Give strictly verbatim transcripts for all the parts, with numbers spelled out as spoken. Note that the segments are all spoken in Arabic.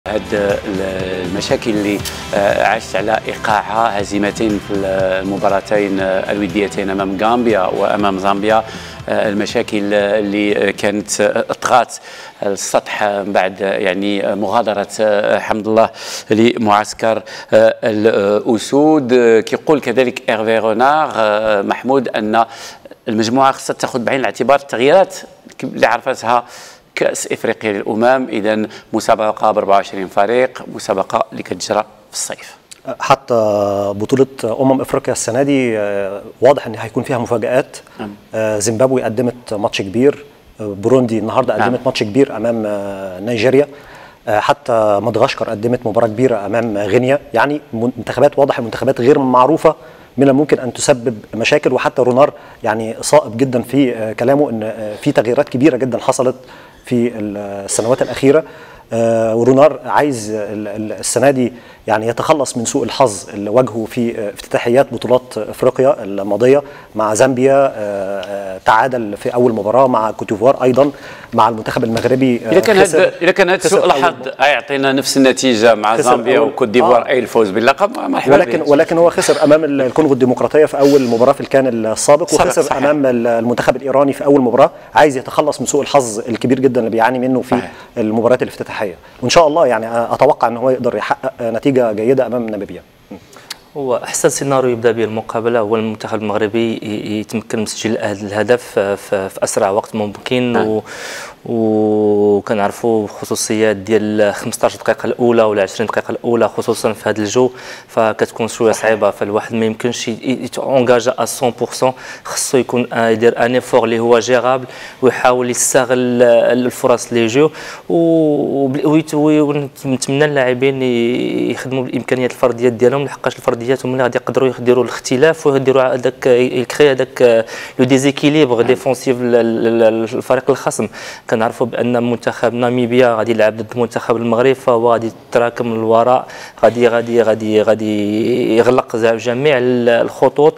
هاد المشاكل اللي عاشت على ايقاعها هزيمتين في المباراتين الوديتين امام غامبيا وامام زامبيا، المشاكل اللي كانت طغات السطح من بعد يعني مغادره حمد الله لمعسكر الاسود. كيقول كذلك ايرفي رونار محمود ان المجموعه خصها تاخذ بعين الاعتبار التغييرات اللي عرفتها كأس إفريقيا للأمم. إذا مسابقة ب أربعة وعشرين فريق، مسابقة اللي كتجرى في الصيف. حتى بطولة أمم إفريقيا السنة دي واضح إن هيكون فيها مفاجآت. نعم. زيمبابوي قدمت ماتش كبير، بوروندي النهارده قدمت نعم. ماتش كبير أمام نيجيريا، حتى مدغشقر قدمت مباراة كبيرة أمام غينيا. يعني منتخبات واضح المنتخبات غير معروفة من الممكن ان تسبب مشاكل، وحتى رونار يعني صائب جدا في كلامه ان في تغييرات كبيره جدا حصلت في السنوات الاخيره. ورونار عايز السنه دي يعني يتخلص من سوء الحظ اللي واجهه في افتتاحيات بطولات افريقيا الماضيه مع زامبيا، تعادل في اول مباراه مع كوتيفوار، ايضا مع المنتخب المغربي. اذا كان هذا اذا كان هذا سوء الحظ يعطينا نفس النتيجه مع زامبيا وكوت ديفوار، اي الفوز باللقب، مرحبا. ولكن ولكن هو خسر امام الكونغو الديمقراطيه في اول مباراه في الكان السابق، وخسر صحيح. امام المنتخب الايراني في اول مباراه. عايز يتخلص من سوء الحظ الكبير جدا اللي بيعاني منه في صحيح. المباريات الافتتاحيه، وان شاء الله يعني اتوقع ان هو يقدر يحقق نتيجه جيده امام ناميبيا. هو احسن سيناريو يبدا به المقابله هو المنتخب المغربي يتمكن من تسجيل الهدف في اسرع وقت ممكن. نعم. وكنعرفوا خصوصيات ديال خمسطاش دقيقه الاولى ولا عشرين دقيقه الاولى خصوصا في هذا الجو، فكتكون شويه صعيبه. فالواحد ما يمكنش يتونجاجا مية بالمية، خصو يكون يدير ان ايفور اللي هو جيرابل ويحاول يستغل الفرص اللي يجيو، ونتمنى اللاعبين يخدموا بالامكانيات الفرديات ديالهم، لحقاش الفرديات هما اللي غادي يقدروا يديروا الاختلاف ويديروا هذاك يكري هذاك لو ديزيكيليبر ديفونسيف الفريق الخصم. كنعرفوا بان منتخب ناميبيا غادي يلعب ضد منتخب المغرب، فهو غادي يتراكم للوراء، غادي غادي غادي غادي يغلق جميع الخطوط.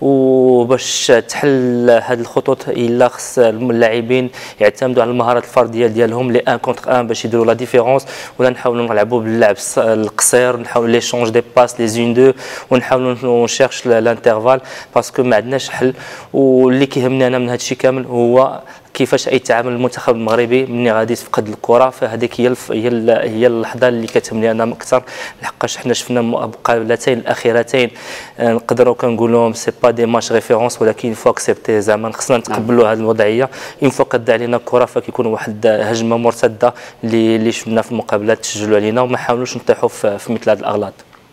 وباش تحل هذه الخطوط الا خص اللاعبين يعتمدوا على المهارات الفرديه ديالهم لي ان كونتر ان باش يديروا لا ديفيرونس، ولا نحاولوا نلعبوا باللعب القصير، نحاولوا لي شونج دي باس لي زون دو، ونحاولوا نشيرش لانترفال باسكو ما عندناش حل. واللي كيهمني انا من هذا الشيء كامل هو كيفاش يتعامل المنتخب المغربي ملي غادي تفقد الكره. فهذيك هي هي هي اللحظه اللي كتهمني انا اكثر، لحقاش حنا شفنا المقابلتين الاخيرتين نقدروا كنقولوا سي با دي ماتش ريفيرونس، ولكن فوا اكسبتي زعما خصنا نتقبلوا هذه الوضعيه. اون فوا كتضيع علينا الكره فكيكون واحد هجمه مرتده اللي اللي شفنا في المقابلات تسجلوا علينا، وما حاولوش نطيحوا في مثل هذه الاغلاط.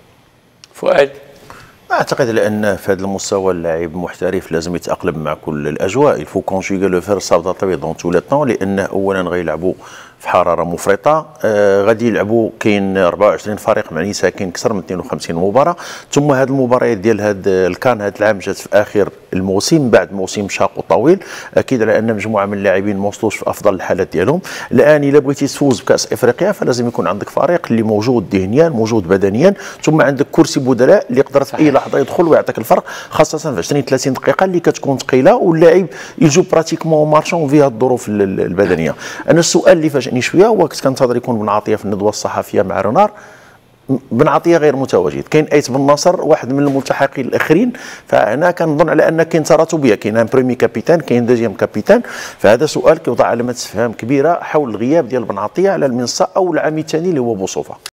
فؤاد، اعتقد لان في هذا المستوى اللاعب محترف لازم يتاقلم مع كل الاجواء. الفو كونجوغي لو فير سادابتي دون تو لو طون، لان اولا غيلعبوا في حراره مفرطه، آه غادي يلعبوا كاين أربعة وعشرين فريق معني ساكن اكثر من اثنين وخمسين مباراه، ثم هذه المباريات ديال هذا الكان هذا العام جات في اخر الموسم بعد موسم شاق وطويل. اكيد على ان مجموعه من اللاعبين ما وصلوش في افضل الحالات ديالهم. الان الا بغيتي تفوز بكاس افريقيا فلازم يكون عندك فريق اللي موجود ذهنيا موجود بدنيا، ثم عندك كرسي بدلاء اللي يقدر في اي لحظه يدخل ويعطيك الفرق، خاصه في عشرين ثلاثين دقيقه اللي كتكون ثقيله واللاعب يجو براتيكمون مارشون فيها الظروف البدنيه. انا السؤال اللي فاجئني شويه هو كنت كنتظر يكون بن عطيه في الندوه الصحفيه مع رونار. بن عطيه غير متواجد، كاين ايت بن ناصر واحد من الملتحقين الاخرين، فهنا كنظن على ان كاين تراتبيه، كاين ان بريمي كابيتان كاين دوزيام كابيتان. فهذا سؤال كيوضع علامه استفهام كبيره حول الغياب ديال بن عطيه على المنصه او العام الثاني اللي هو بوصوفه.